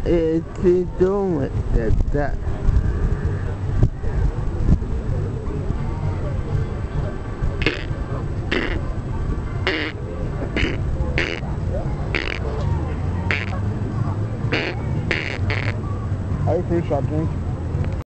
is he doing with that? Are you finished our drink?